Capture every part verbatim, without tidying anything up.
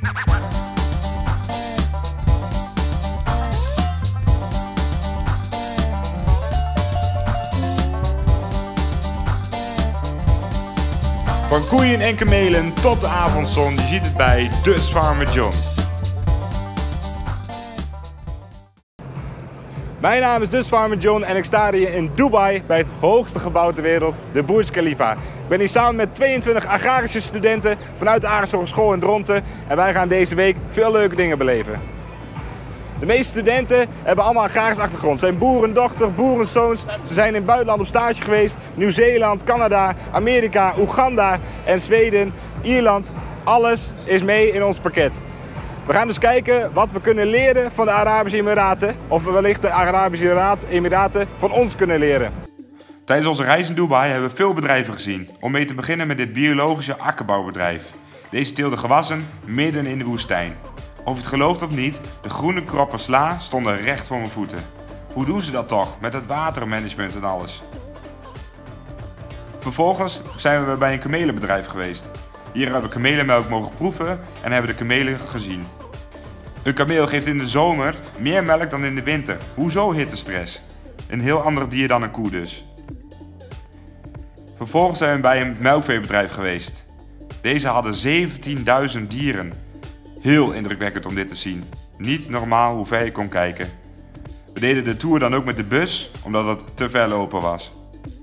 Van koeien en kamelen tot de avondzon, je ziet het bij Dutch Farmer John. Mijn naam is Dutch Farmer John en ik sta hier in Dubai bij het hoogste gebouw ter wereld, de Burj Khalifa. Ik ben hier samen met tweeëntwintig agrarische studenten vanuit de Arische Hogeschool in Dronten en wij gaan deze week veel leuke dingen beleven. De meeste studenten hebben allemaal een agrarische achtergrond. Ze zijn boerendochter, boerenzoons. Ze zijn in het buitenland op stage geweest. Nieuw-Zeeland, Canada, Amerika, Oeganda en Zweden, Ierland. Alles is mee in ons pakket. We gaan dus kijken wat we kunnen leren van de Arabische Emiraten. Of we wellicht de Arabische Emiraten van ons kunnen leren. Tijdens onze reis in Dubai hebben we veel bedrijven gezien. Om mee te beginnen met dit biologische akkerbouwbedrijf. Deze teelde gewassen midden in de woestijn. Of je het gelooft of niet, de groene kroppen sla stonden recht voor mijn voeten. Hoe doen ze dat toch, met het watermanagement en alles? Vervolgens zijn we bij een kamelenbedrijf geweest. Hier hebben we kamelenmelk mogen proeven en hebben de kamelen gezien. Een kameel geeft in de zomer meer melk dan in de winter. Hoezo hittestress? Een heel ander dier dan een koe dus. Vervolgens zijn we bij een melkveebedrijf geweest. Deze hadden zeventienduizend dieren. Heel indrukwekkend om dit te zien. Niet normaal hoe ver je kon kijken. We deden de tour dan ook met de bus, omdat het te ver lopen was.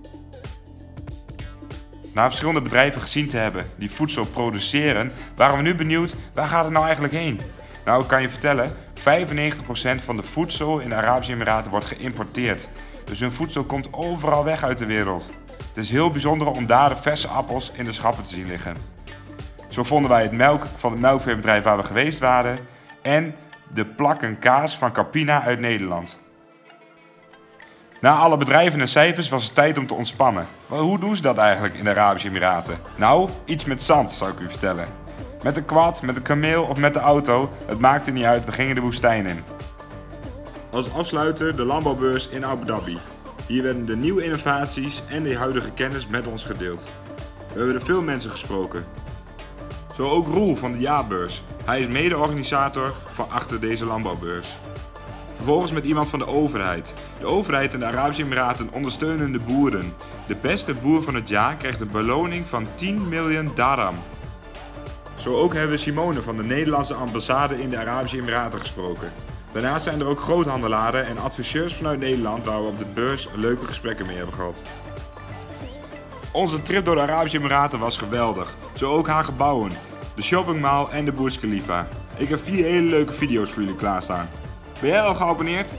Na verschillende bedrijven gezien te hebben die voedsel produceren, waren we nu benieuwd, waar gaat het nou eigenlijk heen? Nou, ik kan je vertellen, vijfennegentig procent van de voedsel in de Arabische Emiraten wordt geïmporteerd. Dus hun voedsel komt overal weg uit de wereld. Het is heel bijzonder om daar de verse appels in de schappen te zien liggen. Zo vonden wij het melk van het melkveebedrijf waar we geweest waren en de plakken kaas van Campina uit Nederland. Na alle bedrijven en cijfers was het tijd om te ontspannen. Maar hoe doen ze dat eigenlijk in de Arabische Emiraten? Nou, iets met zand zou ik u vertellen. Met een quad, met een kameel of met de auto, het maakte niet uit, we gingen de woestijn in. Als afsluiter de landbouwbeurs in Abu Dhabi. Hier werden de nieuwe innovaties en de huidige kennis met ons gedeeld. We hebben er veel mensen gesproken. Zo ook Roel van de Jaarbeurs. Hij is mede-organisator van achter deze landbouwbeurs. Vervolgens met iemand van de overheid. De overheid in de Arabische Emiraten ondersteunen de boeren. De beste boer van het jaar krijgt een beloning van tien miljoen dirham. Zo ook hebben we Simone van de Nederlandse ambassade in de Arabische Emiraten gesproken. Daarnaast zijn er ook groothandelaren en adviseurs vanuit Nederland waar we op de beurs leuke gesprekken mee hebben gehad. Onze trip door de Arabische Emiraten was geweldig. Zo ook haar gebouwen, de shoppingmall en de Burj Khalifa. Ik heb vier hele leuke video's voor jullie klaarstaan. Ben jij al geabonneerd?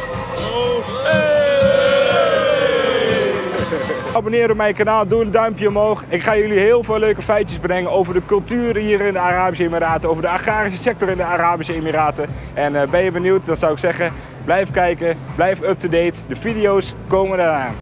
Abonneer op mijn kanaal, doe een duimpje omhoog. Ik ga jullie heel veel leuke feitjes brengen over de cultuur hier in de Arabische Emiraten, over de agrarische sector in de Arabische Emiraten. En uh, ben je benieuwd, dan zou ik zeggen, blijf kijken, blijf up-to-date. De video's komen eraan.